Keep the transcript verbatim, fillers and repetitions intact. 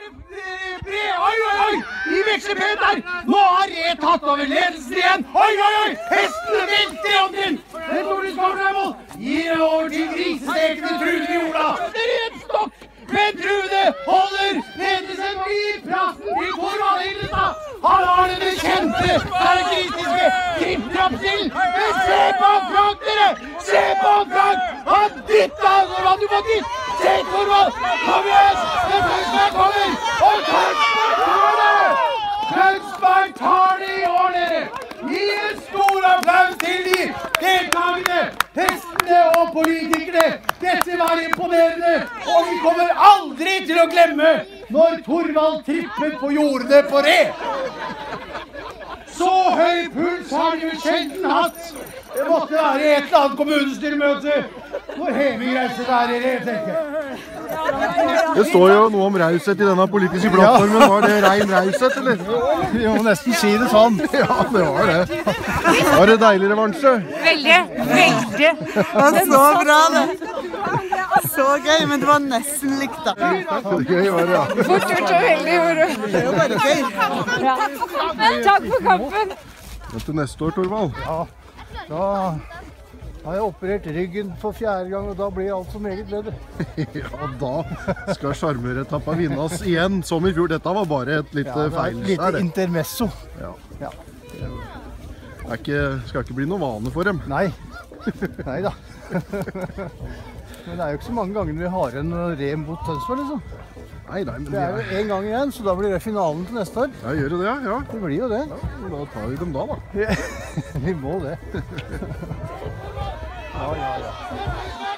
Oi, oi, oi! I vekslepeter! Nå har Re tatt over ledelsen igjen! Oi, oi, oi! Hestene velter i ånden! Det Nordens kommer seg mål! Gir det over til grisestekene Trude Jola! Det er en stokk! Men Trude holder ledelsen og gir plassen til Torvald Hildestad! Han har denne kjente, karakteristiske tripptrapp til! Men se på Frank, dere! Se på Frank! Han dyttet Torvald, du må dit! Se Torvald! Kom igjen! Det er Tønsberg kommer! Og Tønsberg tar det! Tønsberg tar det i år, dere! Gi en stor applaus til de deltakende, hestene og politikerne! Dette var imponerende, og vi kommer aldri til å glemme når Torvald trippet på jordene på Re! Så høy puls har de jo sjelden hatt! Det måtte være et eller annet kommunestyremøte hvor Heming reiser der i Re, tenker jeg. Det står jo noe om raushet i denne politiske plattformen. Var det rein raushet, eller? Vi må nesten si det sånn. Ja, det var det. Var det deilig revansje? Veldig, veldig. Det var så bra, det. Så gøy, men det var nesten likt, da. Gøy var det, ja. Fort gjort og veldig moro. Det var bare gøy. Ja. Takk for kampen. Takk for kampen. Men til neste år, Torvald. Ja, da har jeg operert ryggen for fjerde gang, og da blir alt så meget bedre. Ja, da skal sjarmøretappa vinnes igjen, som i fjor. Dette var bare et lite Ja, det var feil. et lite intermesso. Ja. Ja. Det er ikke, skal ikke bli noe vane for dem. Nei. Nei da. Men det er jo ikke så mange ganger vi har en Re mot Tønsberg, liksom. Nei, nei, men Det er jo en gang igjen, så da blir det finalen til neste år. Ja, gjør det det, ja. Det blir jo det. Ja, da tar vi dem da, da. Vi må det. Ja, ja, ja.